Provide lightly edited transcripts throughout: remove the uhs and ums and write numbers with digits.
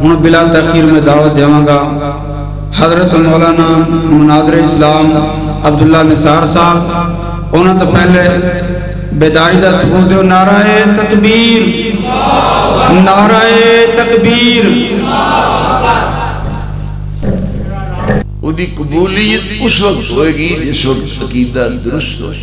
ہوں بلا تاخیر میں دعوت دیواں گا حضرت مولانا مناظر اسلام عبداللہ نثار صاحب، انہوں تو پہلے بیداری دا ثبوت دیو، نعرہ تکبیر، نعرہ تکبیر۔ وہ دی قبولیت اس وقت ہوئے گی جس وقت عقیدہ درست ہو۔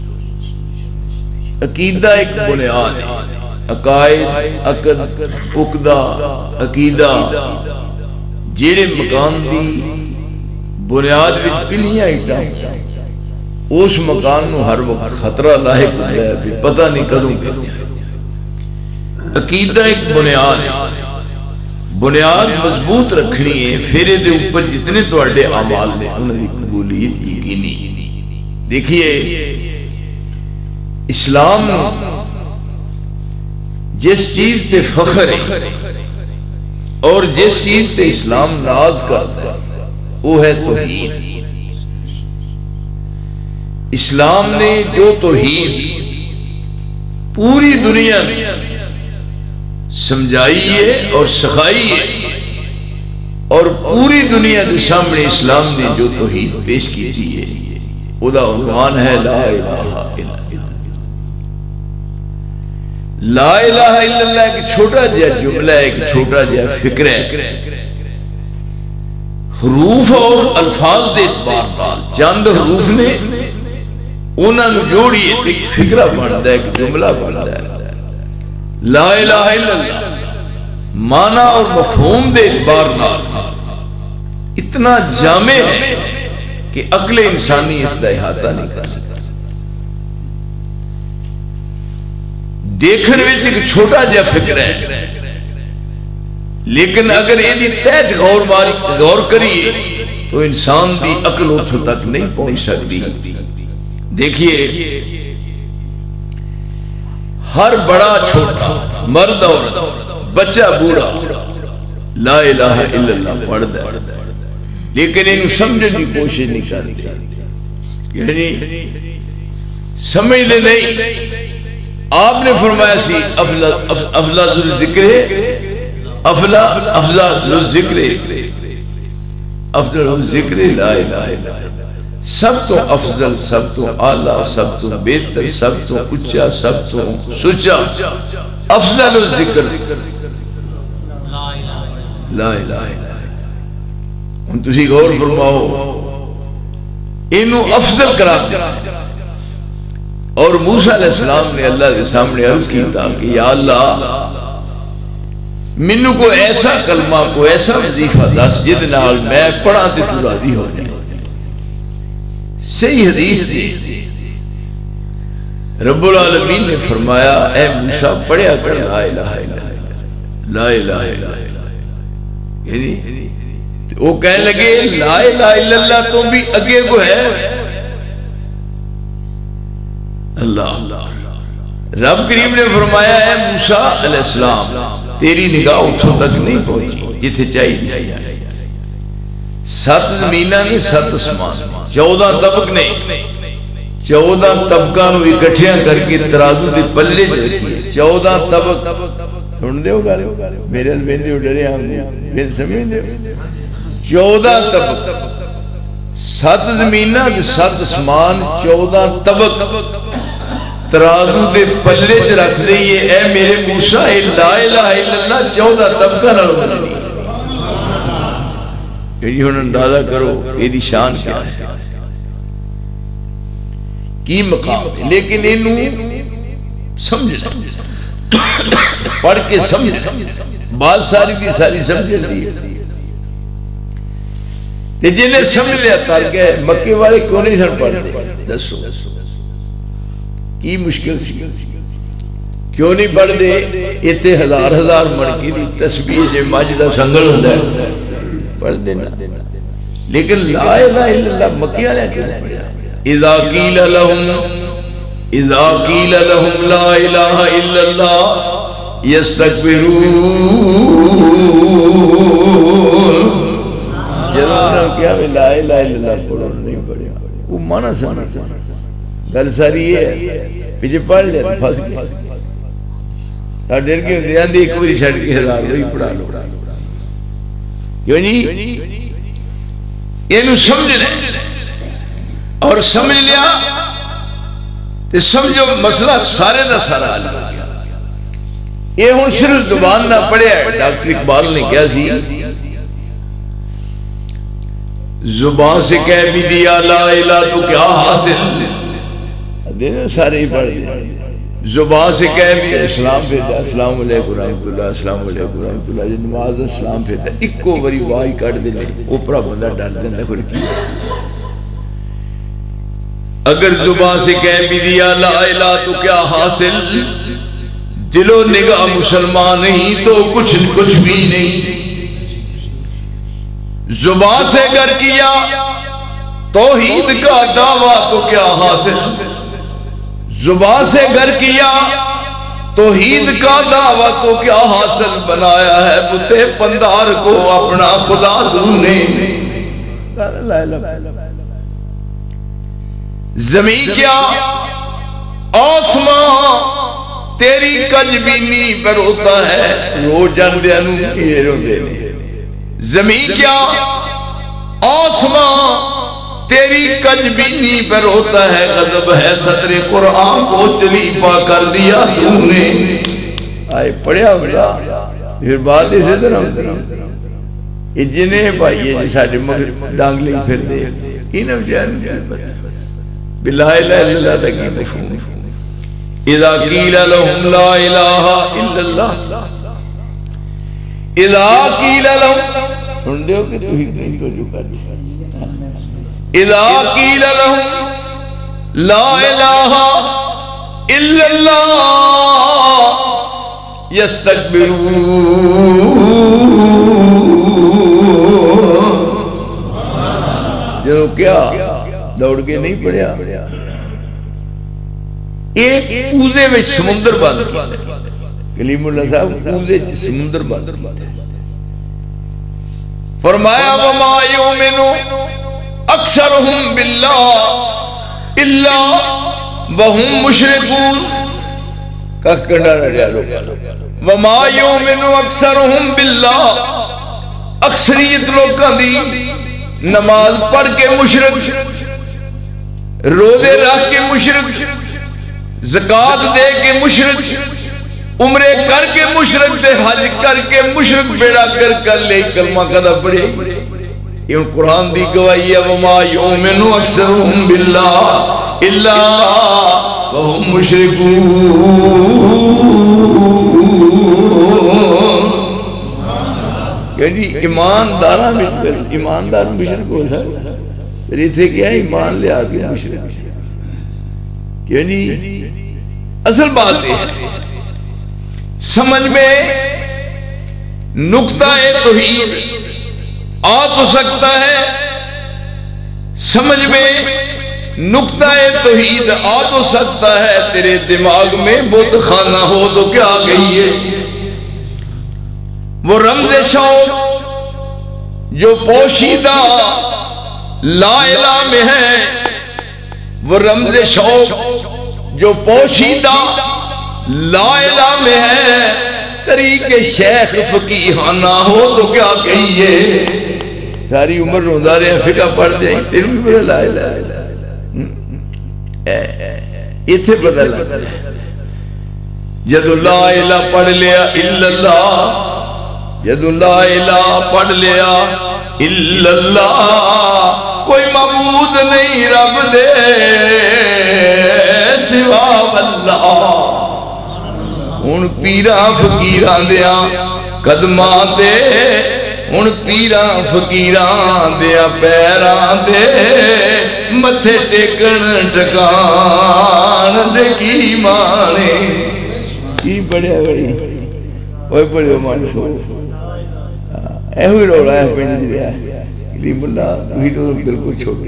عقیدہ ایک بنیاد ہے، عقائد، عقد، عقدہ، عقیدہ جیڑے مکان دی بنیاد وچ پلیاں اٹھا اس مکان نو ہر وقت خطرہ لاحق ہوتا ہے، پھر پتہ نہیں کدوں گے۔ عقیدہ ایک بنیاد ہے، بنیاد مضبوط رکھنی ہے، پھر دے اوپر جتنے تواڈے اعمال نے انہاں دی قبولیت یقینی۔ دیکھیے اسلام جس چیز پہ فخر ہے اور جس چیز پہ اسلام ناز کرتا ہے وہ ہے توحید۔ اسلام نے جو توحید پوری دنیا میں سمجھائی ہے اور سکھائی ہے، اور پوری دنیا کے سامنے اسلام نے جو توحید پیش کی ہے وہ عنوان ہے لا الہ الا اللہ۔ لا الہ الا اللہ ایک چھوٹا جا جملہ ہے، ایک چھوٹا جا فکر ہے، حروف اور الفاظ دے اعتبار نال چند حروف نے انہاں نوں جوڑیے ایک فکرہ بنتا ہے، ایک جملہ بنتا ہے۔ لا الہ الا اللہ معنی اور مفہوم دے اعتبار نال اتنا جامع ہے کہ عقل انسانی اس کا احاطہ نہیں کر سکتا۔ دیکھنے میں ایک چھوٹا جا فکر ہے، لیکن اگر یہ تہج غور کریے تو انسان دی عقل اتھوں تک نہیں پہنچ سکتی۔ دیکھیے ہر بڑا چھوٹا، مرد عورت، بچہ بوڑھا لا الہ الا اللہ پڑھتا ہے، لیکن انہوں سمجھنے کی کوشش نہیں کرتے، یعنی سمجھتے نہیں۔ آپ نے فرمایا سی افضل الذکر افضل الذکر افضل الذکر لا الہ الا اللہ، سب تو افضل، سب تو اعلیٰ، سب تو بہتر، سب تو اچا، سب تو سچا افضل الذکر لا الہ الا اللہ۔ ہن تسی غور فرماؤ، انہوں افضل قرار دیا، اور موسیٰ علیہ السلام نے اللہ کے سامنے عرض کیتا کہ یا اللہ منو کو ایسا کلمہ، کو ایسا وظیفہ دس جد نال میں پڑھا تے تو راضی ہو جائے۔ صحیح حدیث سے رب العالمین نے فرمایا اے موسیٰ پڑھیا کر لا الہ الا اللہ، لا الہ الا اللہ، یعنی وہ کہنے لگے لا الہ الا اللہ تو بھی اگے کو ہے اللہ۔ رب کریم نے فرمایا اے موسیٰ علیہ السلام تیری نگاہ اتھوں تک نہیں پہنچی جتھے چاہیے۔ 7 زمینہ نے 7 اسمان، 14 طبق نے 14 طبقہ نو اکٹھیاں کر کے ترازو دے پلے رکھیے۔ 14 طبق سن دیو گا میرے المیندے ڈرے ہم نے سمجھ دیو 14 طبق، 7 زمینہ 7 اسمان، 14 طبق ترازو دے پلے چ رکھ دئیے اے میرے موسیٰ لا الہ الا اللہ 14 طبقہ نال بننی۔ یہ ہن اندازہ کرو یہ دی شان کیا ہے، کی مقام ہے، لیکن انہوں سمجھ پڑھ کے سمجھ بات ساری کی ساری سمجھ دی تے جنہیں سمجھ لیا کر گئے۔ مکے والے کیوں نہیں سن پڑھتے؟ دسو کی مشکل سی، کیوں نہیں پڑھ دے؟ اتنے ہزار ہزار منکی دی تسبیح جے ماجدہ سنگل ہوتا ہے پڑھ دینا، لیکن لا الہ الا اللہ مکے والے کیوں نہیں پڑھا؟ اذا قیل لهم لا الہ الا اللہ یستکبرون، جنہوں کیا لا الہ الا اللہ پڑھو نہیں پڑھا، وہ مانا سمجھا گل ساری ہے پیچھے پڑھ لیا پھنس گیا ڈر کے دیاں دی ایک باری چھڑ کے ہزار ہوئی پڑھا لو۔ کیوں جی یہ سمجھ لیں اور سمجھ لیا تو سمجھو مسئلہ سارے دا سارا حل ہو گیا. یہ ہوں صرف زبان نہ پڑھیا ہے. ڈاکٹر اقبال نے کیا سی زبان سے کہہ بھی دیا لا الہ تو کیا حاصل دینا سارے ہی پڑھ دیا. زبان سے کہہ بھی اسلام پھیرتا السلام علیکم رحمت اللہ السلام علیکم رحمت اللہ جو نماز اسلام پھیرتا ایک کو بری وائی کٹ دے اوپرا بندہ ڈر دینا کوئی کی. اگر زبان سے کہہ بھی دیا لا الہ تو کیا حاصل دل و نگاہ مسلمان نہیں تو کچھ بھی نہیں. زبان سے اگر کیا توحید کا دعویٰ تو کیا حاصل زبان سے اگر کیا توحید کا دعویٰ تو کیا حاصل بنایا ہے بتے پندار کو اپنا خدا تو نے. زمین کیا آسمان تیری کج بینی پر ہوتا ہے رو جاندے انو یہ رو دے. زمین کیا آسمان تیری کج بینی پر ہوتا ہے غضب ہے صدر قرآن کو چلی پا کر دیا تو نے. آئے پڑھیا پھر بات اسے درم یہ جنہیں بھائی یہ ساڑھے مگر ڈانگلی پھر دے انہوں جان بلا الہ الا اللہ تکی مفہوم. اذا قیل لهم لا الہ الا اللہ اذا قیل لهم سن دیو کہ تو ہی نہیں تو جو کر اذا قیل لهم لا الہ الا اللہ یستکبرون. جو کیا دوڑ کے نہیں پڑیا ایک اوزے میں سمندر بند کلیم اللہ صاحب اوزے سمندر بند فرمایا وما یؤمن اکثرهم باللہ الا وهم مشرکون کا کنڈا رہا لوگ وما یؤمن اکثرهم باللہ اکثریت لوگاں دی نماز پڑھ کے مشرک روزے رکھ کے مشرک زکات دے کے مشرک عمرے کر کے مشرک دے حج کر کے مشرک بیڑا کر لے کلمہ قدہ پڑھے. یہ قرآن دی گواہی ہے وما یؤمن اکثرهم باللہ الا وهم مشرکون. یعنی ایماندارہ مشرک ہو سکتا پھر اسے کیا ایمان لے آگے مشرک. یعنی اصل بات ہے سمجھ میں نقطہ توحید آ تو سکتا ہے سمجھ میں نقطہ توحید آ تو سکتا ہے تیرے دماغ میں بت خانہ ہو تو کیا گئی ہے. وہ رمز شوق جو پوشیدہ لا الہ میں ہے وہ رمز شوق جو پوشیدہ لا الہ میں ہے طریق شیخ فقیحانہ ہو تو کیا کہیے. ساری عمر روزہ رہے فقہ پڑھ جائیں تیرے بھی بڑا لا الہ یہ تھے بدل جد لا الہ پڑھ لیا الا اللہ جد لا الہ پڑھ لیا الا اللہ کوئی معبود نہیں رب دے سوا اللہ. ان پیران فقیران دیا قدمان دے ان پیران فقیران دیا پیران دے متھے ٹیکن ٹکان دے کی مانے کی بڑے بڑی اوہ بڑے مانے سو اے ہوئی روڑا ہے پینڈ دیا کلیم اللہ وہی تو بالکل چھوٹے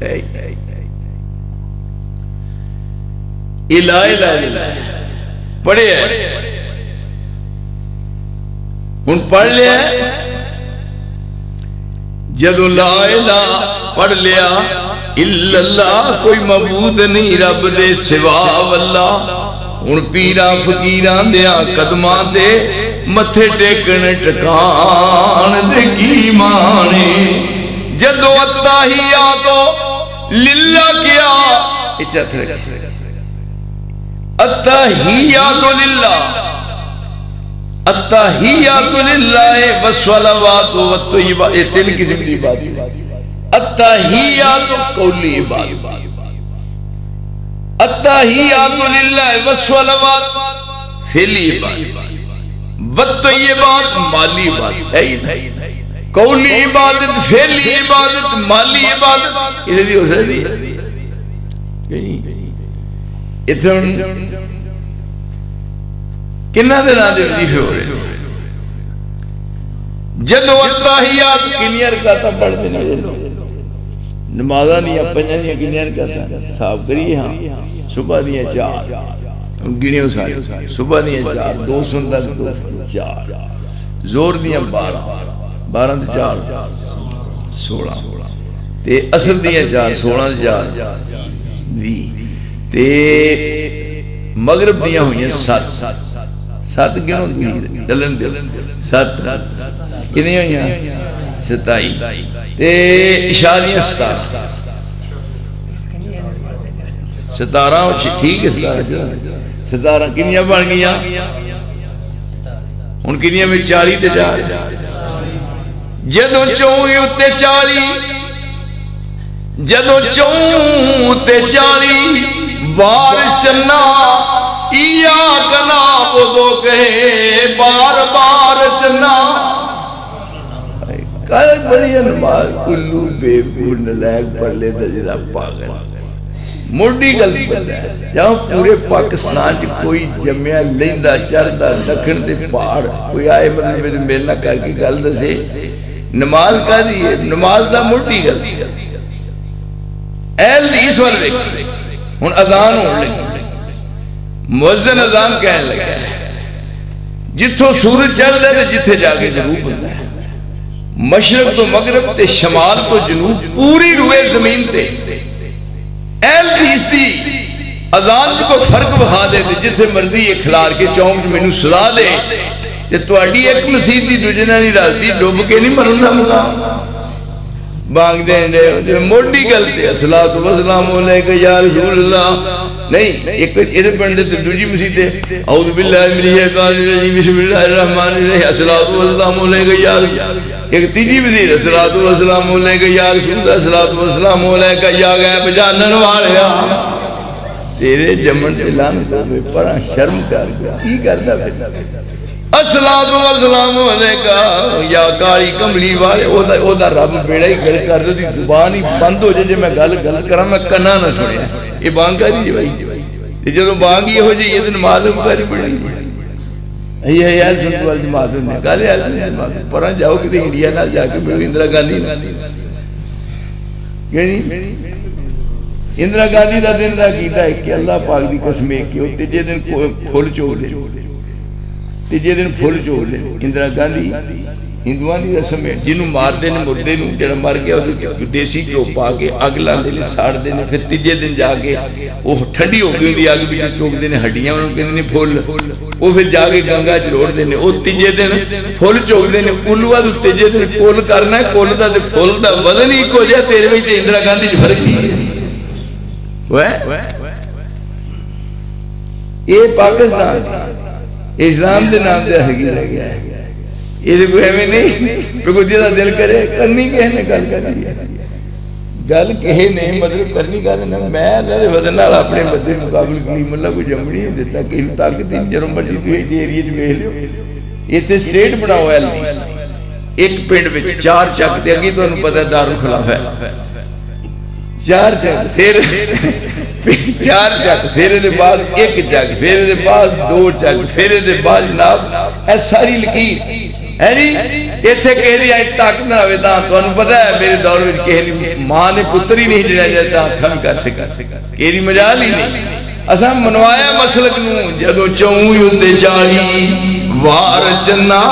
الہ الہ الہ پڑھے ہیں ان پڑھ لیا جد لا الہ پڑھ لیا الا اللہ کوئی معبود نہیں رب دے سوا واللہ ان پیران فقیران دیا قدمان دے متھے ٹیکن ٹکان دے کی التحیات للہ کیا التحیات للہ التحیات للہ والصلوات والطیبات، یہ تین قسم کی بات ہے۔ التحیات قولی عبادت، التحیات للہ والصلوات فعلی عبادت، والطیبات مالی عبادت ہے ہی نہیں، قولی عبادت، فعلی عبادت، مالی عبادت، یہ بھی ہو سکتی ہے۔ اتن کنہ دن آدھے وظیفے ہو رہے ہیں، جدو التحیات کنیا رکعتاں پڑھ دینا، نمازہ نہیں اپنیاں نہیں کنیا رکعتاں صاحب کریے، ہاں صبح دیا 4 گنے سارے، صبح دیا 4 2 سنت 4 زور دیا 12 12 تے 4 16 تے اصل دیا 4 16 تے 4 20 تے مغرب دیا ہوئی ہیں 7 7 گنوں چلن دے 7 کنی ہوئی ہیں 27 تے عشاء دیا 17 ٹھیک ہے 17 کنیاں بن گیا ان کنیاں میں 40 تے 4 جدو چوئی اتے 40 جدو چوئی تے 40 بار چنا ایاک نعبدو کہے بار بار چنا کہا بڑی نماز کلو بے بور نلائق پڑھ لے دا جدا پاگل مردی گلتی پڑھا ہے جہاں پورے پاکستان جی کوئی جمعہ لیندہ چردہ دکھن دے پاڑ کوئی آئے مطلب میں ملنا کر کے گل دا سے نماز کا دیئے نماز دا مردی گلتی اہل دیس والے دیکھتے ان اذان ہوں لگے مؤذن اذان کہنے لگا ہے جتھوں سورج چڑھ لے تو جتھے جاگے جنوب بنتا ہے مشرق تو مغرب تے شمال تو جنوب پوری روئے زمین تے اہل دیس دی اذان سے کوئی فرق بخا دے جتھے مرضی اکھلار کے چونک میں سلا دے تے تو اڈی ایک مسیح دی دوجنہ نہیں رازی ڈوب کے نہیں مرنا مگا بانگ دیں دے موٹی گلتے الصلاۃ والسلام علیکہ یا رسول اللہ نہیں ایک ادھر پڑھنے تے دوجی مسیح تے اعوذ باللہ من الشیطان الرجیم بسم اللہ الرحمن الرحیم الصلاۃ والسلام علیکہ یا ایک تیجی مسیح الصلاۃ والسلام علیکہ یا رسول اللہ الصلاۃ والسلام علیکہ یا غیب جانن والیا تیرے جمن تے لعنت ہوے پرا شرم کر گیا کی کردا پھر الصلاۃ والسلام علیکہ یا کاری کملی والے او دا رب بیڑا ہی گل کر دی زبان ہی بند ہو جائے میں گل کراں میں کنا نہ سنیا یہ بانگ کری جی بھائی تے جدوں بانگ ہی ہو جائے یہ معلوم کری بڑی یہ ہے یار سنت وال جماعت نے کہا یار جماعت پراں جاؤ کہ انڈیا نال جا کے ملو اندرا گاندھی یعنی اندرا گاندھی دا دن دا کیتا ہے کہ اللہ پاک دی قسم ہے کہ تیجے دن پھول چوک دے تیجے دن پھول چوک دے اندرا گاندھی ہندوان دی رسم ہے جنہوں مار دے مردے نوں جڑا مر گیا دیسی گھیو پا کے اگ لاندے نے ساڑ دے نے پھر تیجے دن جا کے وہ ٹھنڈی ہو گئی دی اگ بھی چوک دے نے ہڈیاں انہوں کہنے نے پھول وہ پھر جا کے گنگا چروڑ دے نے وہ تیجے دن پھول چوک دے نے اولوا تو تیجے دن کول کرنا ہے کول دا تے پھول دا وزن ہی کو جائے تیرے میں تے اندرا گاندھی جو فرق نہیں ہے یہ پاکستان اسلام دے نام دے حقی رہ گیا ہے یہ کوئی ہمیں نہیں کوئی جیسا دل کرے کرنی کہنے گل کرنی ہے گل کہے نہیں مطلب کرنی کرنے میں اللہ دے وزن نال اپنے مدد مقابل کلیم اللہ کو جمڑی نہیں دیتا کہ طاقت دین جرم بڑی کوئی ایریے جو میں لیو یہ تے سٹیٹ بنا ہوا ہے الدیس ایک پینڈ میں 4 چک تے اگی تو انہوں پتہ دار خلاف ہے 4 چک پھر 4 چک پھر دے بعد 1 چک پھر دے بعد 2 چک پھر دے بعد جناب اے ساری لکیر ہے نہیں یہ تھے کہہ دیا ایک طاقت نہ ہوئے تھا تو انہوں پتہ ہے میرے دور میں کہہ دی ماں نے پتر ہی نہیں جنا جاتا کھم کر سکا کہہ دی مجال ہی نہیں اساں منوایا مسلک نوں جدو چوں یوندے جاڑی وار چنا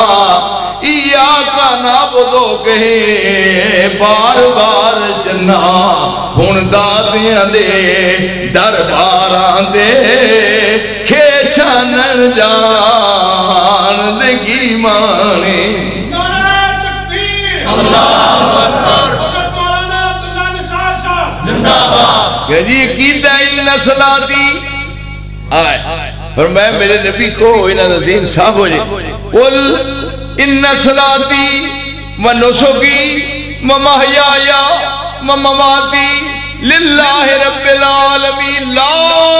ایاکا نعبدو کہے بار بار چنا ہن دادیاں دے درباراں دے کھیچانن جان دے گی مانے نعرہ تکبیر اللہ اکبر کہ جی عقیدہ ان صلاتی آئے فرمایا میرے نبی کو انہاں دا دین صاف ہو جائے قل ان صلاتی و نسکی و محیای و مماتی للہ رب العالمین لا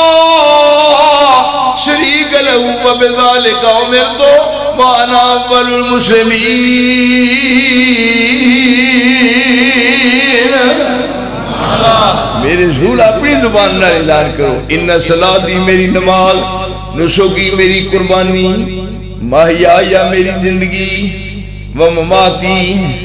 شریک لہو و بذالک امرت وانا اول المسلمین میرے رسول اپنی زبان نہ اعلان کرو ان صلاتی میری نماز نسکی میری قربانی محیای میری زندگی و مماتی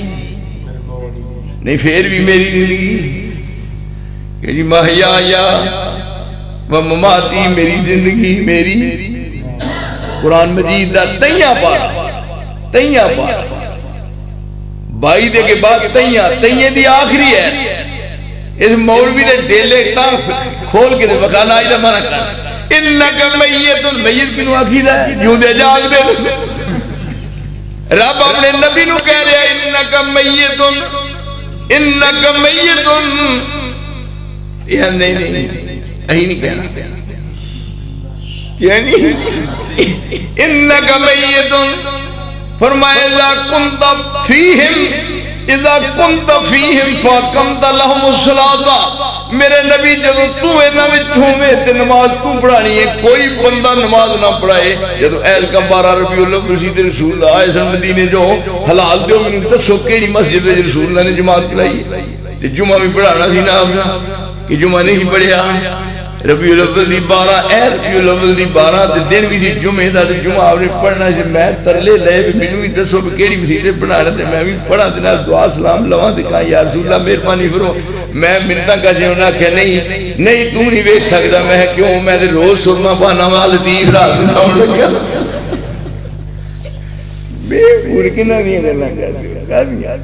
نہیں پھر بھی میری زندگی کہ جی محیای و مماتی میری زندگی میری قرآن مجید دا تیاں پار بائی دے کے بعد تیاں دی آخری ہے اس مولوی دے ڈیلے کھول کے دے وقانا آئی دا مانا کر انکا میت میت کنو آخید ہے یوں دے جاگ دے رب اپنے نبی نو کہہ رہے ہیں انکا میت یعنی نہیں اہی نہیں کہنا یعنی انکا میت فرمائے اذا کنت فیہم فاقمت لہم الصلاۃ میرے نبی جدو تو اینا میں چھومے تے نماز تو پڑھانی ہے کوئی بندہ نماز نہ پڑھائے جدو ایل کا 12 ربیع الاول رسید رسول اللہ آئے سن مدینے جو حلال دیو میں نے تسو کیڑی مسجد رسول اللہ نے جماعت کرائی تے جمعہ بھی پڑھانا سی نا کہ جمعہ نہیں پڑھیا ربیع الاول دی 12 ربیع الاول دی 12 تے دن بھی سی جمعہ دا تے جمعہ آپ نے پڑھنا سی میں ترلے لے مینوں بھی دسو کہ کیڑی مسجد پڑھانا تے میں بھی پڑھا تے نال دعا سلام لواں تے کہا یا رسول اللہ مہربانی کرو میں منتاں کا جے انہاں کہ نہیں تو نہیں ویکھ سکدا میں کیوں میں تے روز سرما بانا وال لطیف رات نوں سون لگیا بے پور کنا دی گلاں کر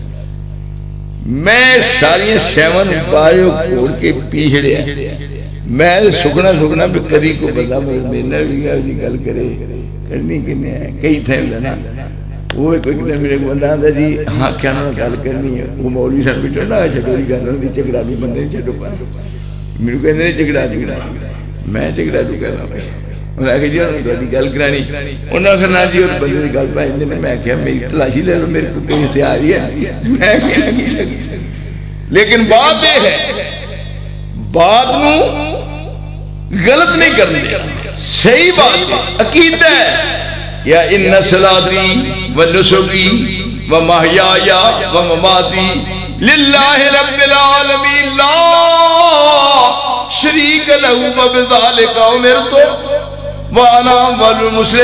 میں ساری شیون پایو کھوڑ کے پیچھڑیا میں سکنا پہ کدی کو بندہ میرے بھی گل کرے کرنی کنے ہے کئی تھے لینا وہ کوئی کنے میرے کو بندہ آدھا جی ہاں کیا نہ گل کرنی ہے وہ مولوی صاحب بھی ٹھنڈا ہے چھڑو دی گل دی چکڑا بھی بندے چھڑو پا میرے کو کہنے چکڑا میں چکڑا جو کرنا پہ انہوں نے کہا جی انہوں نے گل کرانی انہوں نے کہا جی اور بندے دی گل پائیں دے میں کہا میری تلاشی لے لو میرے کو کہیں اختیاری ہے میں کہا کی لیکن بات یہ ہے بات نو غلط نہیں کرنے صحیح بات عقیدہ ہے یا ان صلاتی و نسکی و محیای و مماتی للہ رب العالمین لا شریک لہو و بذالک امرت وانا اول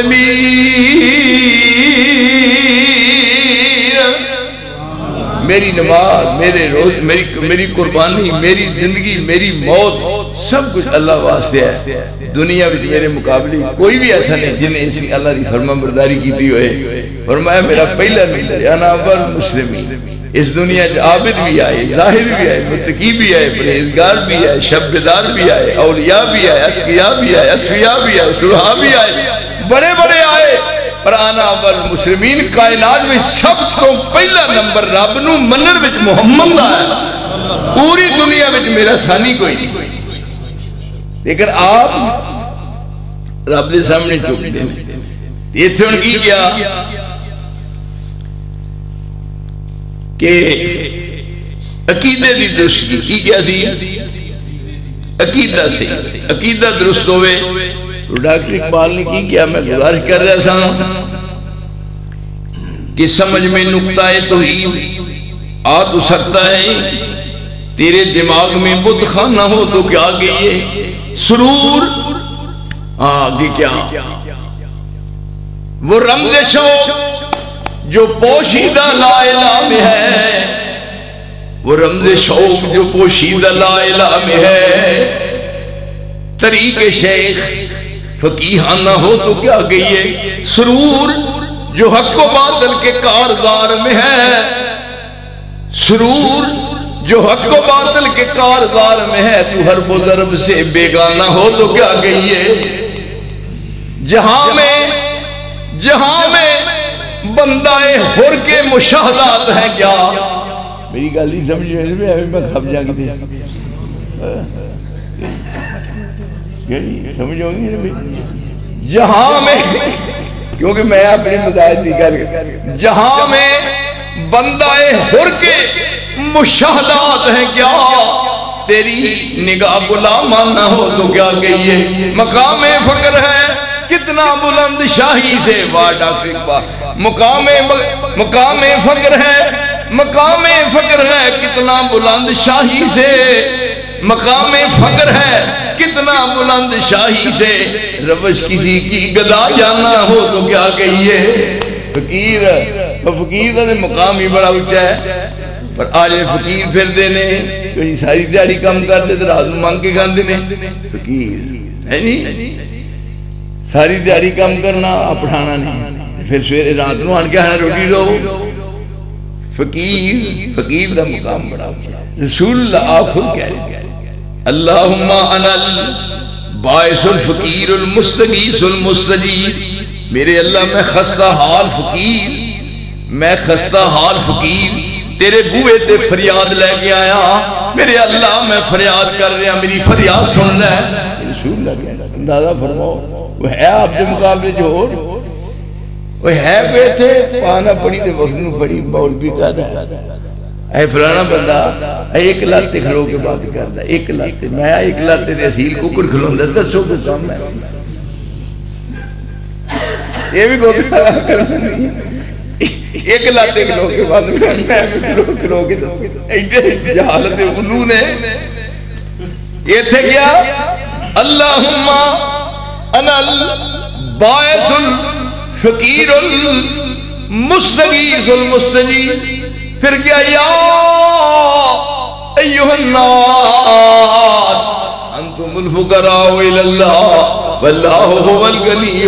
المسلمین میری نماز میرے روز میری قربانی میری زندگی میری موت سب کچھ اللہ واسطے ہے دنیا میں میرے مقابلے کوئی بھی ایسا نہیں جن نے اس کی اللہ کی فرما برداری کی دی ہوئے فرمایا میرا پہلا نمبر انا اول مسلمین اس دنیا میں عابد بھی آئے زاہد بھی آئے متقی بھی آئے پرہیزگار بھی آئے شب بیدار بھی آئے اولیاء بھی آئے اتقیاء بھی آئے اصفیاء بھی آئے صلحاء بھی آئے بڑے بڑے آئے پر آنا اول مسلمین کائنات میں سب تو پہلا نمبر رب نو منر وچ محمد آیا پوری دنیا وچ میرا ثانی کوئی نہیں لیکن آپ رب دے سامنے چک دیں یہ تھے ان کی کیا کہ عقیدہ دی درستی کی کیا سی عقیدہ سے عقیدہ درست ہوئے ڈاکٹر اقبال نے کی کیا میں گزارش کر رہا سا کہ سمجھ میں نکتہ توحید آ تو سکتا ہے تیرے دماغ میں بت خانہ ہو تو کیا گئی ہے سرور آگے کیا وہ رمز شوق جو پوشیدہ لا الہ میں ہے وہ رمز شوق جو پوشیدہ لا الہ میں ہے طریق شیخ فقیحانہ ہو تو کیا گئی ہے سرور جو حق و باطل کے کارزار میں ہے سرور جو حق و باطل کے کارزار میں ہے تو ہر بضرب سے بیگانہ ہو تو کیا گئی ہے جہاں میں بندہ حر کے مشاہدات ہیں کیا میری گالی سمجھ میں کھپ جا گئی تھی سمجھو گی جہاں میں، کیونکہ میں اپنی مداحت کی کر، جہاں میں بندہ حر کے مشاہدات ہیں کیا، تیری نگاہ غلامان نہ ہو تو کیا کہیے، مقام فقر ہے کتنا بلند شاہی سے، واہ ڈاکٹر اقبال، مقام فقر ہے، مقام فقر ہے کتنا بلند شاہی سے، مقام فقر ہے کتنا بلند شاہی سے، روش کسی کی گدا جانا ہو تو کیا کہیے، فقیر کا مقام ہی بڑا اونچا ہے، پر آج فقیر پھر دینے کوئی ساری دیہڑی کام کرتے تو رات مانگ کے کھاندے نے، فقیر ہے نہیں، ساری دیہڑی کام کرنا پٹھانا نہیں، پھر سویرے رات نو آن کے آنا روٹی دو، فقیر دا مقام بڑا اونچا، رسول اللہ خود کہہ رہے اللہم انا الباعث الفقیر المستغیث المستجیب، میرے اللہ میں خستہ حال فقیر، میں خستہ حال فقیر تیرے بوئے تے فریاد لے کے آیا، میرے اللہ میں فریاد کر رہا، میری فریاد سن لے، رسول اللہ کہہ رہا، اندازہ فرماؤ وہ ہے آپ کے مقابلے جو ہو، وہ ہے بیٹھے پانا پڑی تے وقت نو پڑی بول بھی کہا ہے اے فلانا بندہ ایک لاتے کھڑو کے بات کرتا ہے، ایک لاتے میں ایک لاتے دے اصیل ککڑ کھلوں دے دسو کے سامنے، یہ بھی کوئی کرنا نہیں، ایک لاتے کھلو کے بات کرنا ہے، کھلو کے ایڈے جہالت علو نے، یہ تھے کیا اللہم انا الباعث الفقیر المستغیث المستجیب، پھر کیا یا ایوہ الناس انتم الفقراء الی اللہ واللہ هو الغنی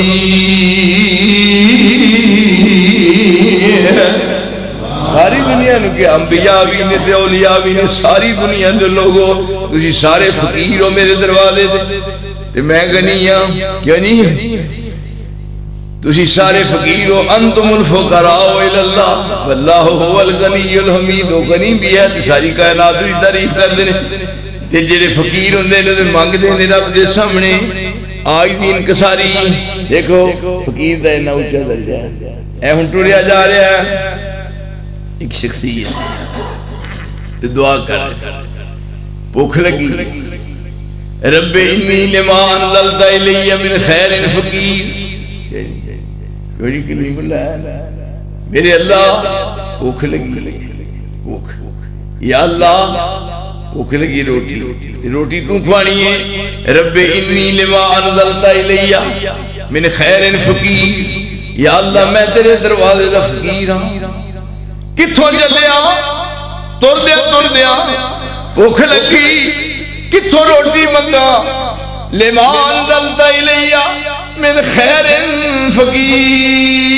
الحمید، ساری دنیا نے کہ انبیاء بھی نے تے اولیاء بھی نے، ساری دنیا دے لوگوں تسی سارے فقیر ہو میرے دروازے تے میں غنی ہاں، کیا نہیں تسی سارے فقیر ہو، انتم الفقراء الی اللہ واللہ هو الغنی الحمید، وہ غنی بھی ہے تے ساری کائنات دی تعریف کردے نے، تے جڑے فقیر ہوندے نے تے منگدے نے رب دے سامنے، آج دی انکساری دیکھو فقیر دا اتنا اونچا درجہ ہے، اے ہن ٹریا جا رہا ہے ایک شخصیت تے دعا کر، بھوک لگی، رب انی لما انزلت الی من خیر فقیر، کوئی کلمہ بولا میرے اللہ بھوک لگی، بھوک یا اللہ بھوک لگی، روٹی تو کھوانی ہے، رب انی لما انزلت الی من خیر فقیر، یا اللہ میں تیرے دروازے دا فقیر ہوں، کتھوں چلیا تر دیا بھوک لگی، کتھوں روٹی منگا، لما انزلت الی من خیر فقیر،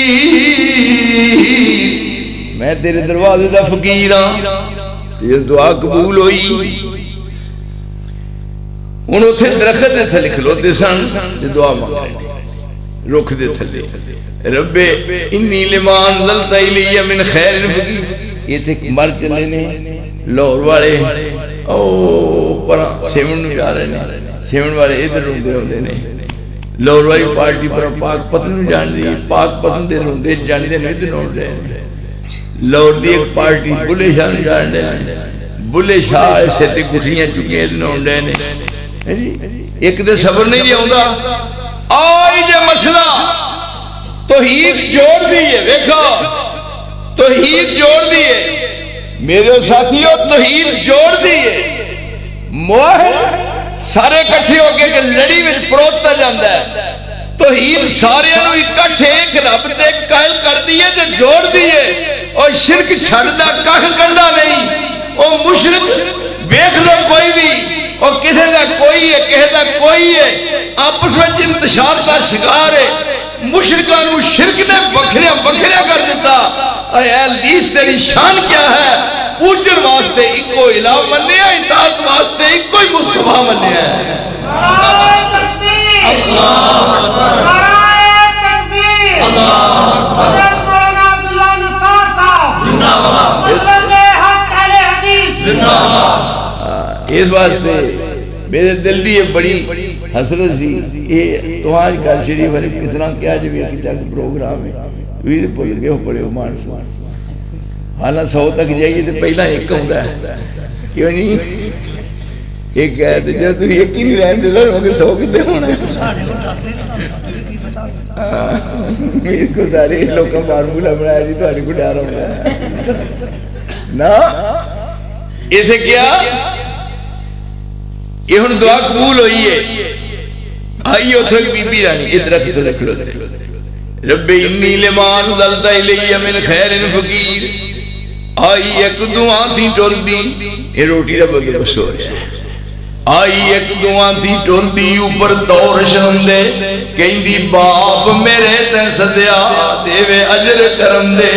میں تیرے دروازے دا فقیر ہاں، یہ دعا قبول ہوئی، انہوں تھے درخت دے تھلے کھلوتے سن، یہ دعا مانگا رکھ دے تھلے، رب انی لما انزلت الی من خیر فقیر، یہ تھے مر چلے نے لاہور والے، او پر سیون نو جا رہے نے، سیون والے ادھر روندے ہوندے نے، لاہور والی پارٹی پر پاک پتن جان رہی، پاک پتن دے روندے جان دے نہیں دن ہوندے، لاہور دی ایک پارٹی بلے شاہ جان دے، بلے شاہ ایسے تے گھٹیاں چکے دن ہوندے نے، ایک دے صبر نہیں دیا ہوندہ، آئی جے مسئلہ توحید جوڑ دیئے، دیکھو توحید جوڑ دیئے، میرے ساتھیوں توحید جوڑ دیئے، موحد سارے کٹھے ہو کے لڑی میں پروتا جاندہ ہے، توحید سارے انہوں اکٹھے ایک رب دے قائل کر دیئے جو جوڑ دیئے، اور شرک چھڑنا کاکھ کنڈا نہیں، اور مشرک بیک لو کوئی بھی، اور کسے دا کوئی ہے کہے دا کوئی ہے، آپس میں انتشار کا شکار ہے، مشرکانو شرک نے بکھریا کر دیتا، اے حدیث تیری شان کیا ہے، پوچھر واسطے ایک کو الہ مننے ہیں، اطاعت واسطے ایک کوئی مصطفیٰ مننے ہیں، نعرہ تکبیر، نعرہ تکبیر، حضرت مولانا عبداللہ نصار صاحب، حضرت حق اہل حدیث، اس واسطے میرے دل دی یہ بڑی حسرت سی یہ تو آج کل شریف علی کس طرح کیا جو ایک چاک پروگرام ہے ویر بول گئے ہو پڑے ہو مان سوان حالا 100 تک جائیے تو پہلا ایک ہوتا ہے کیوں نہیں ایک کہہ تو جب تو ایک ہی نہیں رہن دیتا ہوں کہ 100 کتے ہونا ہے میرے کو سارے لوگ کا مارمولہ بنایا جی تو آنے کو ڈارا ہونا ہے نا اسے کیا یہ ہن دعا قبول ہوئی ہے آئیے اتھو ایک بی بی رانی ادرہ کی تو لکھ لو رب انی لمان ذلتا الیہ من خیر فقیر آئی ایک دعا تھی ٹول دی یہ روٹی رب کے بسور ہے آئی ایک دعا تھی ٹول دی اوپر دور شرندے کہیں دی باپ میرے تے صدیا دیوے عجر کرم دے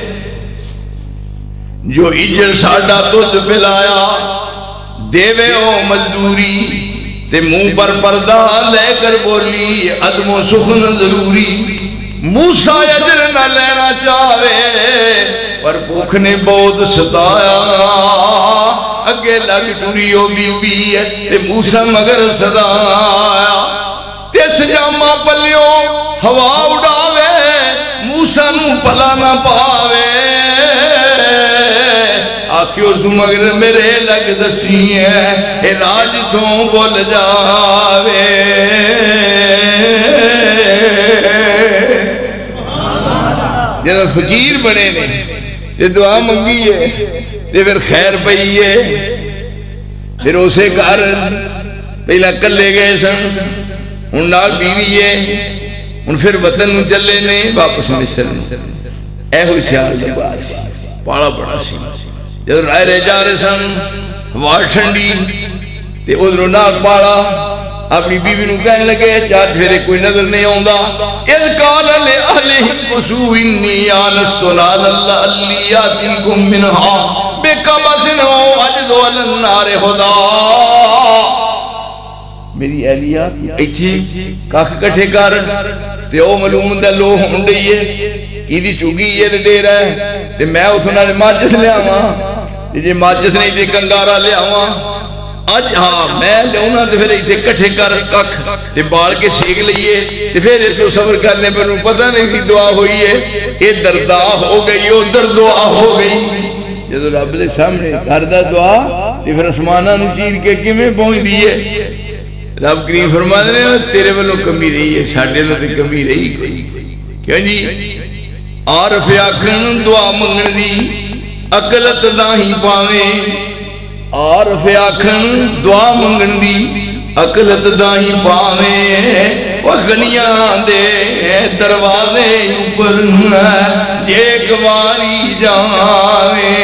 جو اجر ساڑا تجھ پلایا دیوے او مزدوری تے منہ پر پردہ لے کر بولی عدم و سخن ضروری موسیٰ اجر نہ لینا چاہے پر بھوک نے بہت ستایا اگے لگ ٹوریو بی بی تے موسیٰ مگر صدایا تے سجامہ پلیوں ہوا اڑاوے موسیٰ نو پلا نہ پاوے آکیو سو مگر میرے لگ دسی ہے علاج تو بول جاوے جب فقیر بنے نے یہ دعا منگی ہے یہ پھر خیر پئی ہے پھر اسے گھر پہلا کلے گئے سن ان نال بیوی ہے ان پھر وطن نو چلے نے واپس مصر اے ہوئی سیال سے بات پاڑا بڑا سی جب رائے رہ جا رہے سن ہوا ٹھنڈی تے ادھروں نال پاڑا اپنی بیوی نو کہنے لگے چار پھیرے کوئی نظر نہیں آؤندا اذ قال لأهلهم قصوا انی آنست نارا لعلی آتیکم منها بقبس او اجد علی النار ہدا میری اہلیہ ایتھے کاکھ کٹھے کر تے او معلوم دا لو ہون ڈئی ہے ایدی چوگی یہ ڈیرا ہے تے میں اتھوں نال ماچس لے آواں جے ماچس نہیں تے کنگارا لے آواں آج ہاں میں لیونا تو پھر ایسے کٹھے کر ککھ تے بال کے سیک لئیے تے پھر اس کو صبر کرنے پر پتہ نہیں سی دعا ہوئی ہے یہ دردہ ہو گئی وہ درد دعا ہو گئی جب رب دے سامنے کردہ دعا تے پھر اسمانہ نو چیر کے کمیں پہنچ دیئے رب کریم فرما دے تیرے بلو کمی رہی ہے ساڑھے لو تے کمی رہی کوئی کیوں جی عارف آکھن دعا منگن دی اقلت ناہی پاویں عارف آکھن دعا منگن دی اقلت داہی پاویں وہ غنیاں دے دروازے اوپر جے گواری جاویں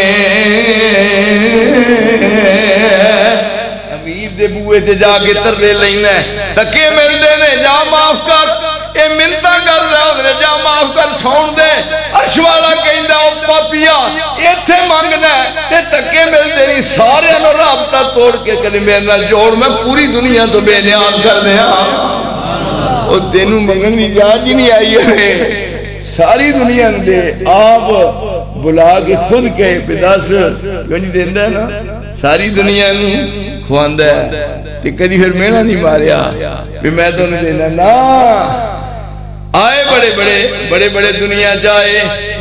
امیر دے بوئے تے جا کے ترلے لینا ہے تکے مل دینے جا معاف کر اے منتا کر رہا جا معاف کر سون دے عرش والا کہیں دا پاپیا ایتھے مانگنا ہے تے تکے مل دینی سارے انہوں رابطہ توڑ کے کدی میرے نال جوڑ میں پوری دنیا تو بے نیاز کر دیا وہ تینوں منگن دی جاج ہی نہیں آئی ہے ساری دنیا دے آپ بلا کے خود کہے پیداس گنج دیندہ ہے نا ساری دنیا نو خواندہ ہے تے کدی پھر میرا نہیں ماریا بھی میں تو نہیں دینا نا آئے بڑے بڑے دنیا جائے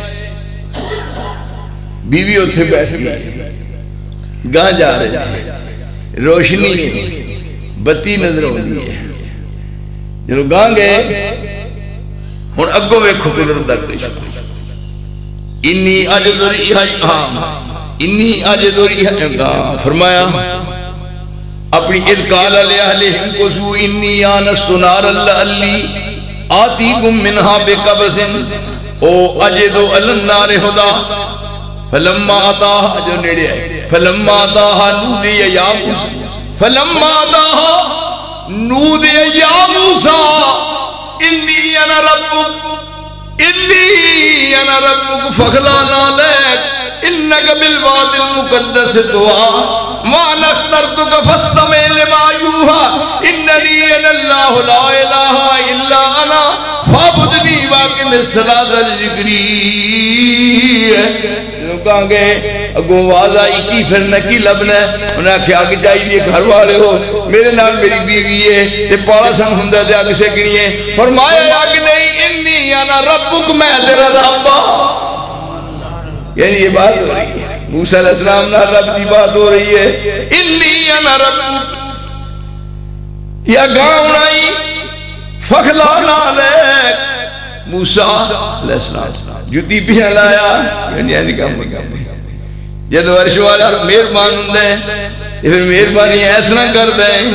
بیوی اتھے بیٹھ گئی گاں جا رہے روشنی بتی نظر ہو دی ہے جنہوں گاں گئے ہون اگو میں خودر دکش انی اجدری فرمایا اپنی اذکال علیہ علیہم قصو انی آنست نارا لعلی آتیکم منہا بقبسن او اجدو النار ہدا فلما آتاہا جو نیڑے آئے فلما آتاہا نودی یا موسیٰ فلما آتاہا نودی یا موسیٰ انی انا ربک فخلانا لیک انکا بالواد المقدس دعا ما نخترتک فاستمع لما یوہا اننی انا اللہ لا الہ الا انا فابدنی واقم الصلاة الذکری کہاں گے اگوں آواز آئی کی پھرنا کی لبنا ہے؟ انہیں آخیا اگ چاہیے گھر والے ہو میرے نال میری بیوی ہے تے پالا سن ہوندا تے اگ سیکنی ہے فرمایا اگ نہیں انی انا ربک میں تیرا رب یعنی یہ بات ہو رہی ہے موسیٰ علیہ السلام نہ رب کی بات ہو رہی ہے انی انا ربک یا گاؤں آئی فخلا نالک موسیٰ علیہ السلام جتی بھی لایا یعنی کام جد ورش والا مہربان ہوں پھر مہربانی ایسا نہ کر دیں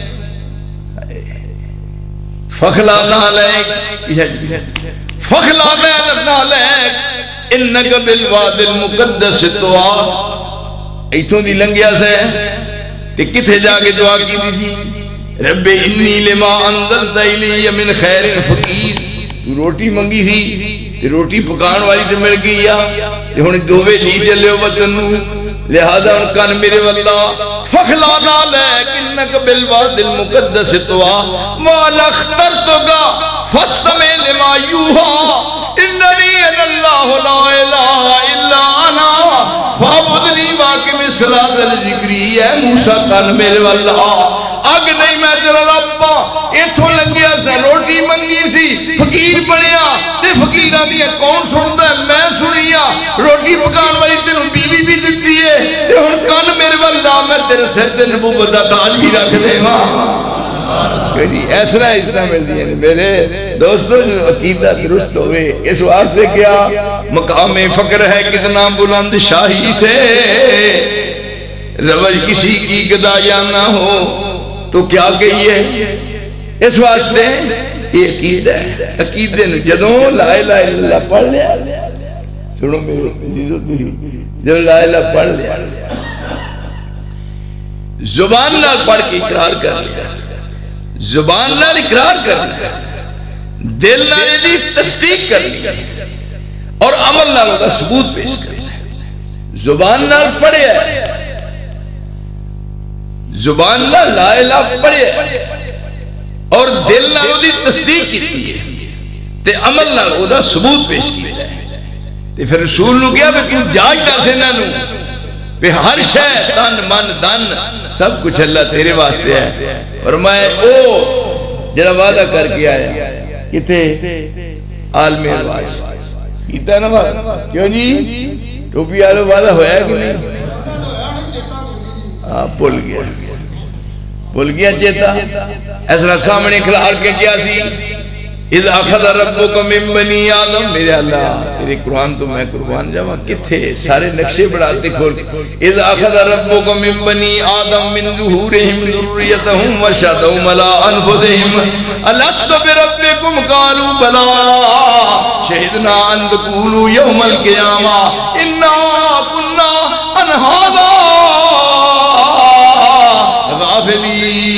فخلا نالک فخلا نالک انک بالواد المقدس دعا ایتھوں دی لنگیا سے تے کتھے جا کے دعا کی دی رب انی لما انزلت الی من خیر فقیر تو روٹی منگی تھی روٹی پکان والی تے مل گئی تے ہن دوویں لی چلے ہو وطن لہذا ان کان میرے واللہ فخلا نالک انک بالواد المقدس دعا والا اخترتک فاستمع لما یوحى اننی انا اللہ لا الہ الا انا فاعبدنی واقم الصلاۃ الذکری ہے موسیٰ کان میرے واللہ اگ نہیں میں تیرا رب ایتھوں لنگیا سے روٹی منگی سی فقیر بنیا تے فقیراں دی کون سندا ہے میں سنیا روٹی پکان والی تینوں بیوی بھی دتی ہے تے ہن کان میرے واللہ میں تیرے سر تے نبوت دا تاج بھی رکھ دیواں ایسا اس طرح ملتی ہے میرے دوستو جو عقیدہ درست ہوئے اس واسطے کیا مقام فقر ہے کتنا بلند شاہی سے روج کسی کی گدا یا نہ ہو تو کیا کہیے اس واسطے یہ عقیدہ ہے عقیدے نے جدوں لا الہ الا اللہ پڑھ لیا سنو میرے عزیزو جدوں لا الہ پڑھ لیا زبان نہ پڑھ کے اقرار کر لیا زبان نال اقرار کرنا دل نال دی تصدیق کرنی اور عمل نال دا ثبوت پیش کرنا زبان نال پڑھے زبان نال لا الہ پڑھے اور دل نال دی تصدیق کی تے عمل نال دا ثبوت پیش کیتا ہے تے پھر رسول نو کیا کہ جاج دس انہاں نو کہ ہر شے تن من دن سب کچھ اللہ تیرے واسطے ہے اور میں او جڑا وعدہ کر کے آیا کتے عالم الواز کیتا نا وعدہ کیوں جی ٹوپی والے وعدہ ہویا کہ نہیں بھول گیا چیتا ایسا سامنے اقرار کے کیا سی اذ اخذ ربک من بنی آدم میرے اللہ تیرے قرآن تو میں قربان جاواں کتھے سارے نقشے بڑھاتے کھول اذ اخذ ربک من بنی آدم من ظہورہم ذریتہم وشہدہم علی انفسہم الست بربکم قالوا بلی شہدنا ان تقولوا یوم القیامہ انا کنا عن ھذا غافلین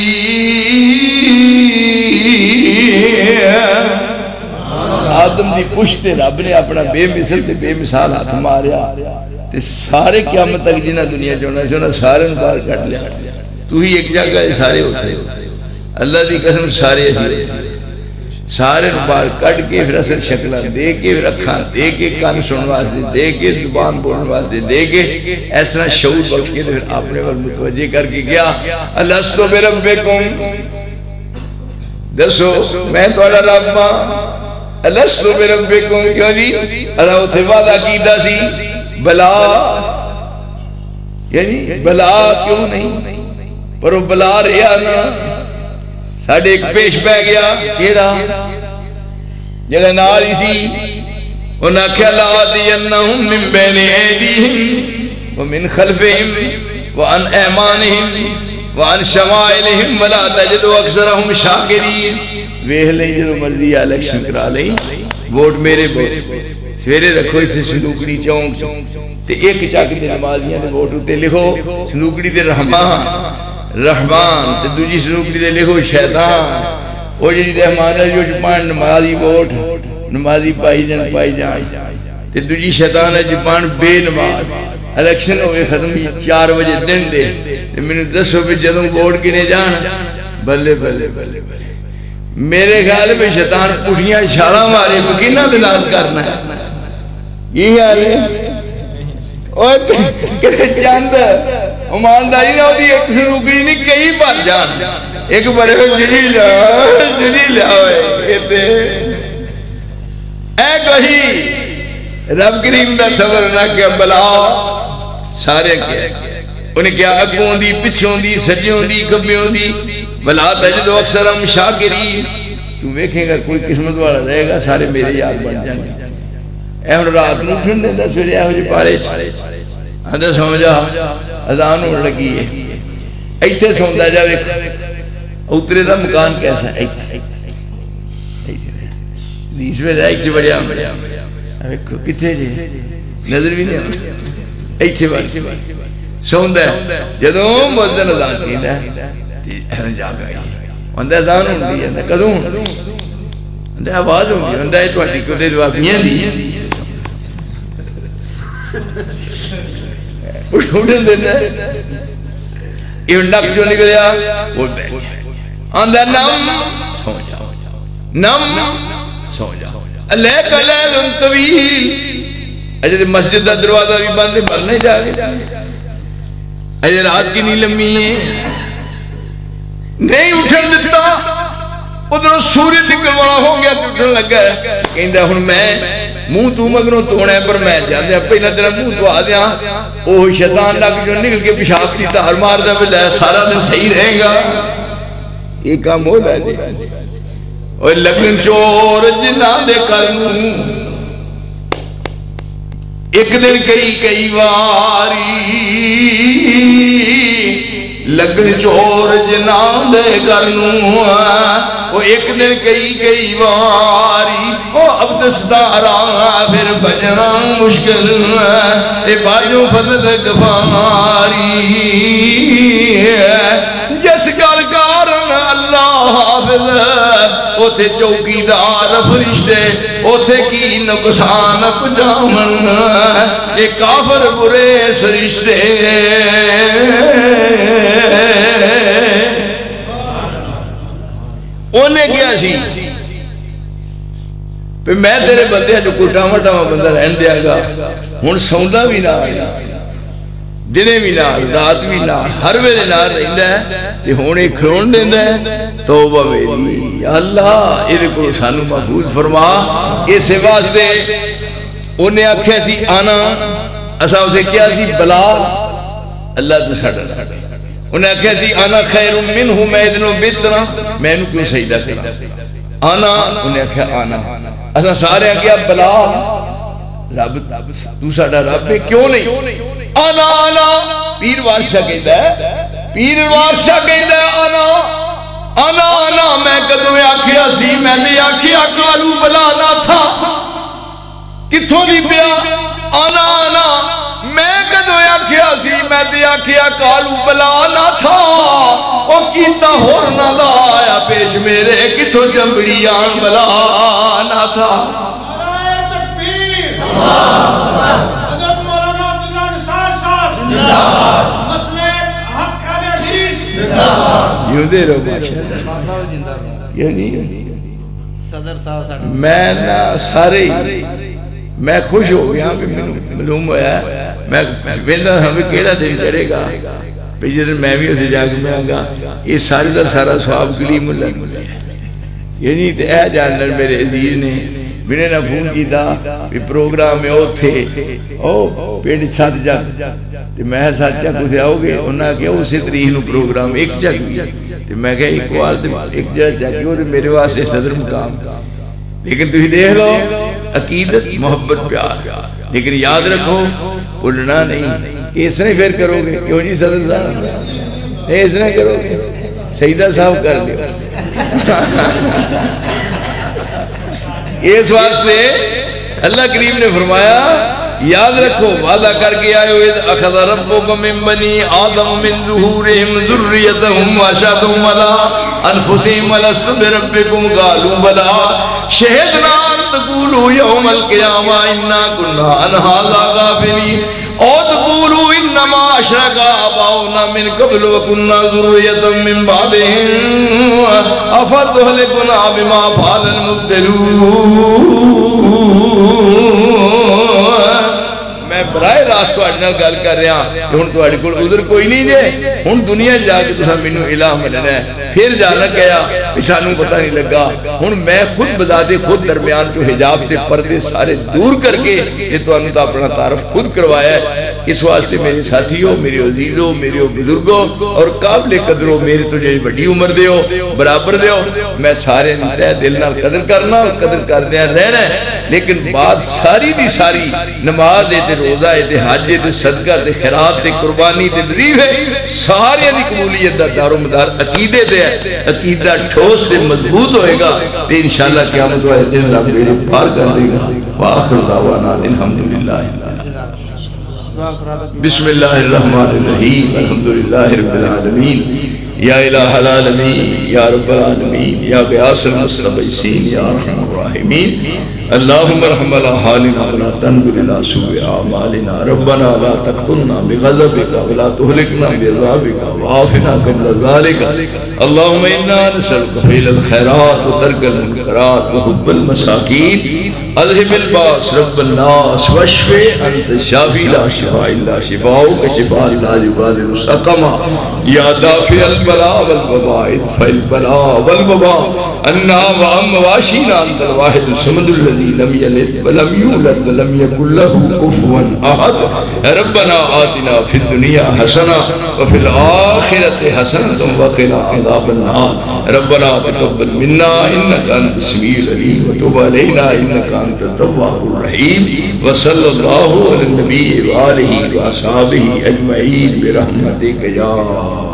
آدم دی پشتے رب نے اپنا بے مثل تے بے مثال ہاتھ ماریا تے سارے قیامت تک جنہ دنیا چونا سارے باہر کٹ لیا تو ہی ایک جگہ سارے ہوتے اللہ دی قسم سارے سارے باہر کٹ کے پھر اثر شکلہ دے کے رکھاں دے کے کان سن واسطے دے کے زبان بولن واسطے دے کے ایسا شعور بخش کے پھر اپنے پر متوجہ کر کے گیا الست بربکم دسو میں تھوڑا رب الست بربکم کیوں جی اللہ اتھے وعدہ کیتا سی بلا یعنی بلا کیوں نہیں پر وہ بلا رہا نا ساڑھے ایک پیش بہ گیا کیڑا جڑا ناری سی انہاں کیا لَآتِيَنَّهُمْ مِنْ بَيْنِ أَيْدِيهِمْ وَمِنْ خَلْفِهِمْ وَعَنْ أَيْمَانِهِمْ وَعَنْ شَمَائِلِهِمْ وَلَا تَجِدُ أَكْثَرَهُمْ شَاكِرِينَ ویہ لیں جو مرضی الیکشن کرا لیں ووٹ میرے سویرے رکھو اسے صندوقڑی چونک تے ایک چاک دے نمازیاں نے ووٹ ہوتے لکھو صندوقڑی دے رحمان تے دوجی صندوقڑی دے لکھو شیطان وہ جی رحمان ہے جو جپان نمازی ووٹ نمازی پائی جان تے دوجی شیطان ہے جپان بے نماز الیکشن ہوئے ختم 4 بجے دن دے میں نے 10 بجے جدوں ووٹ کنے جان بلے بلے بلے بلے میرے خیال میں شیطان پوٹھیاں اشارہ مارے مکینہ دلال کرنا ہے یہ حال ہے چند ایمانداری نہ ہوتی ایک سروکری نہیں کئی بار جان ایک بڑے جڑی لیا اے کہی رب کریم دا صبر نہ کیا بلا سارے کیا انہیں کیا اگوں دی پچھوں دی سجیوں دی کبیوں دی بلا تجدو اکثر ہم شاکری تو ویکھیں گا کوئی قسمت والا رہے گا سارے میرے یار بن جائیں گے اے ہن رات نو ٹھن دے دا سویرے ہو جی پارے اندر سمجھا اذان ہونے لگی ہے ایتھے سوندا جا ویکھ اترے دا مکان کیسا ہے دیس میں جائے ایتھے بڑیا ویکھو کتھے جی نظر بھی نہیں آتا ایتھے بڑھ سوندا ہے جدوں مؤذن اذان کیندا ہے جاگ آئی اندر اذان ہوندی ہے کدوں اندر آواز ہوندی ہے اندر تہاڈی کوئی جواب نہیں دی اٹھن دینا یہ نک جو نکلیا وہ اندر نم سو جاؤ نم سو جاؤ علیک لیل طویل اجے مسجد کا دروازہ بھی بند ہے مرنے جا گئے اجے رات کی نہیں لمبی ہے نہیں اٹھن دیتا ادھر سورج نکل والا ہو گیا تو اٹھن لگا ہے کہندا ہن میں منہ تو مگروں توڑا ہے پر میں جاندیا پہلا تیرا منہ تو آ دیا اوہ شیطان لگ جو نکل کے پیشاب کی دھار مار دا بلے سارا دن صحیح رہے گا یہ کام ہو رہا ہے اور لگن چور جنہ دے کرنوں ایک دن کئی واری لگن چور جنہ دے کرنوں وہ ایک دن کئی واری وہ عبدالدارا پھر بجنا مشکل اے باجوں فضل گفاری جس گل کارن اللہ حافظ اوتھے چوکیدار فرشتے اوتھے کی نقصان پجامن اے کافر برے سرشتے انہیں کیا سی میں تیرے بندے جو کوٹاما ٹاما بندہ رہن دیا گا ہن سوندا بھی نہ دنے بھی نہ رات بھی نہ ہر ویلے نہ رہندا ہے تے ہن اے کھلون دیندا ہے توبہ میری اللہ اے کو سانو محفوظ فرما اس واسطے انہیں آکھیا سی آنا اساں اسے کیا سی بلا اللہ تو ساڈا انہیں آکھیا سی آنا خیر منہ میں ادنو بتنا میں انہوں کیوں سجدہ کرا آنا انہیں آکھیا آنا اسا سارے آکھیا بلا رب تو ساڈا رب ہے کیوں نہیں آنا پیر وارشاہ کہتا ہے آنا میں کدوں آکھیا سی میں نے آکھیا کالو بلا نہ تھا کتھوں نہیں پیا آنا میں کدوں آکھیا سی میں نے آکھیا کالو بلا نہ تھا وہ کیتا ہور نہ لایا پیش میرے کتھوں جمبڑی آن بلا نہ تھا حضرت مولانا عبداللہ نثار صاحب مسئلے حق کا حدیث یوں دے رہو صدر صاحب میں نہ سارے میں خوش ہو گیا کہ معلوم ہوا میں ویلا ہمیں کیڑا دن چڑھے گا پچھلے دن میں بھی اسے جا کے میں گا یہ سارے دا سارا ثواب کلیم اللہ یعنی تے اے جانن میرے عزیز نے میں نے فون کیتا کہ پروگرام میں او تھے او پینڈ ساتھ جا تے میں ساتھ چا کو آؤ گے انہاں کہ اسی تاریخ نو پروگرام ایک چا تے میں کہ ایک وار تے ایک جگہ چا کیوں تے میرے واسطے صدر مقام لیکن تسی دیکھ لو عقیدت محبت پیار لیکن یاد رکھو بھولنا نہیں اس نے پھر کرو گے کیوں جی صدر صاحب اس نے کرو گے سیدہ صاحب کر لیا اس واسطے اللہ کریم نے فرمایا یاد رکھو وعدہ کر کے آئے ہوئے اخذ ربک من بنی آدم من ظہورہم ذریتہم واشہدہم علی انفسہم لست بربکم قالوا بلی شہدنا ان تقولوا یوم القیامہ انا کنا عن ھذا غافلین او تقولوا انما اشرک آباؤنا من قبل وکنا ذریۃ من بعدہم افتہلکنا بما فعل المبطلون میں براہ راست تواڈے نال گل کر رہا کہ ہن تواڈے کول عذر کوئی نہیں جے ہن دنیا جا کے تساں مینوں الہ مننا ہے پھر جانا گیا سانوں پتہ نہیں لگا ہن میں خود بذات خود درمیان جو حجاب تے پردے سارے دور کر کے یہ تانوں تا اپنا تعارف خود کروایا ہے اس واسطے میرے ساتھیوں میرے عزیزوں میرے بزرگوں اور قابل قدروں میرے تو جو بڑی عمر دے ہو برابر دے ہو میں سارے تہ دل نال قدر کرنا قدر کردیاں رہنا ہے لیکن بات ساری دی ساری نماز تے روزہ تے حج تے صدقہ تے خیرات تے قربانی تے ظریف ہے سارے دی قبولیت دا دار و مدار عقیدے تے ہے عقیدہ ٹھوس تے مضبوط ہوئے گا تے انشاءاللہ قیامت والے دن رب میرے پار کر دے گا واخر دعوانا الحمدللہ بسم اللہ الرحمن الرحیم الحمدللہ رب العالمین یا الہ العالمین یا رب العالمین یا غیاث المستغیثین یا ارحم الراحمین اللہم ارحم علی حالنا ولا تنظر الی سوء اعمالنا ربنا لا تقتلنا بغضبک ولا تهلكنا بعذابک وعافنا قبل ذلك اللہم انا نسألک فعل الخیرات وترک المنکرات وحب المساکین اذهب الباس رب الناس واشف انت الشافی لا شفاء الا شفاؤک شفاء لا یغادر سقما یا دافع البلاء والوباء ادفع البلاء والوباء انا وامواشینا انت الواحد الصمد الذي لم يلد ولم يولد ولم يكن له كفوا احد ربنا آتنا في الدنيا حسنة وفي الآخرة حسنة وقنا عذاب النار ربنا تقبل منا انك انت السميع العليم وتب علينا انك انت التواب الرحيم وصلى الله على النبي وآله وأصحابه أجمعين برحمتك يا